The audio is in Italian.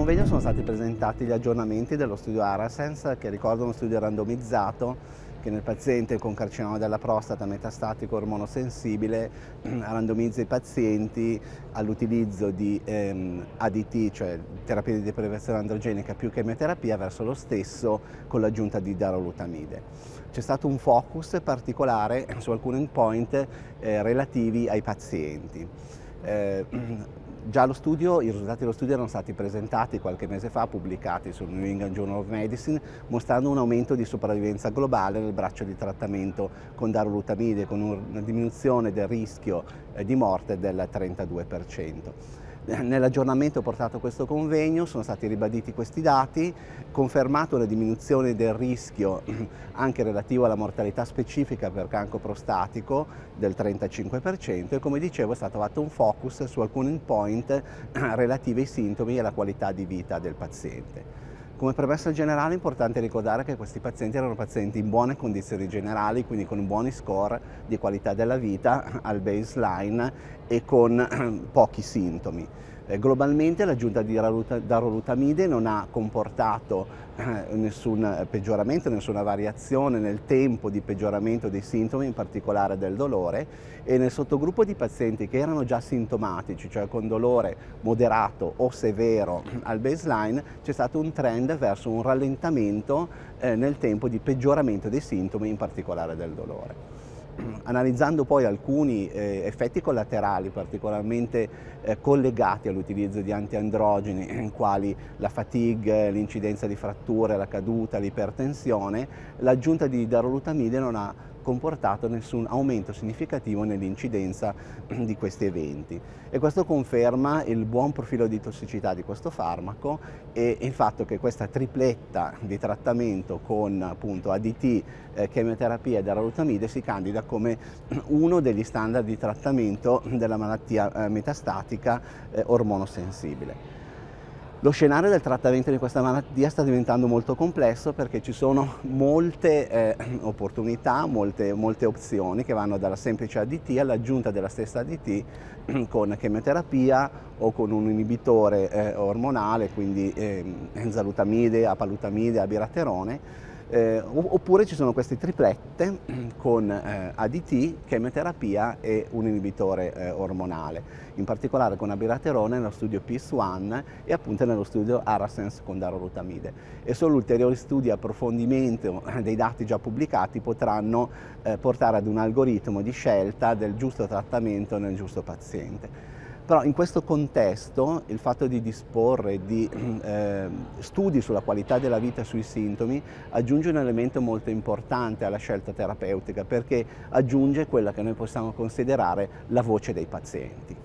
convegno sono stati presentati gli aggiornamenti dello studio Arasense, che ricorda uno studio randomizzato che nel paziente con carcinoma della prostata metastatico ormonosensibile randomizza i pazienti all'utilizzo di ADT, cioè terapia di deprivazione androgenica più chemioterapia, verso lo stesso con l'aggiunta di darolutamide. C'è stato un focus particolare su alcuni endpoint relativi ai pazienti. Già i risultati dello studio erano stati presentati qualche mese fa, pubblicati sul New England Journal of Medicine, mostrando un aumento di sopravvivenza globale nel braccio di trattamento con darolutamide, con una diminuzione del rischio di morte del 32%. Nell'aggiornamento portato a questo convegno sono stati ribaditi questi dati, confermato la diminuzione del rischio anche relativo alla mortalità specifica per cancro prostatico del 35% e, come dicevo, è stato fatto un focus su alcuni endpoint relativi ai sintomi e alla qualità di vita del paziente. Come premessa generale è importante ricordare che questi pazienti erano pazienti in buone condizioni generali, quindi con buoni score di qualità della vita al baseline e con pochi sintomi. Globalmente l'aggiunta di darolutamide non ha comportato nessun peggioramento, nessuna variazione nel tempo di peggioramento dei sintomi, in particolare del dolore, e nel sottogruppo di pazienti che erano già sintomatici, cioè con dolore moderato o severo al baseline, c'è stato un trend verso un rallentamento nel tempo di peggioramento dei sintomi, in particolare del dolore. Analizzando poi alcuni effetti collaterali particolarmente collegati all'utilizzo di antiandrogeni, quali la fatigue, l'incidenza di fratture, la caduta, l'ipertensione, l'aggiunta di darolutamide non ha comportato nessun aumento significativo nell'incidenza di questi eventi, e questo conferma il buon profilo di tossicità di questo farmaco e il fatto che questa tripletta di trattamento con appunto ADT, chemioterapia e darolutamide si candida come uno degli standard di trattamento della malattia metastatica ormonosensibile. Lo scenario del trattamento di questa malattia sta diventando molto complesso perché ci sono molte opportunità, molte opzioni che vanno dalla semplice ADT all'aggiunta della stessa ADT con chemioterapia o con un inibitore ormonale, quindi enzalutamide, apalutamide, abiraterone. Oppure ci sono queste triplette con ADT, chemioterapia e un inibitore ormonale, in particolare con abiraterone nello studio PIS-1 e appunto nello studio Arasense con darolutamide. E solo ulteriori studi e approfondimento dei dati già pubblicati potranno portare ad un algoritmo di scelta del giusto trattamento nel giusto paziente. Però in questo contesto il fatto di disporre di studi sulla qualità della vita e sui sintomi aggiunge un elemento molto importante alla scelta terapeutica, perché aggiunge quella che noi possiamo considerare la voce dei pazienti.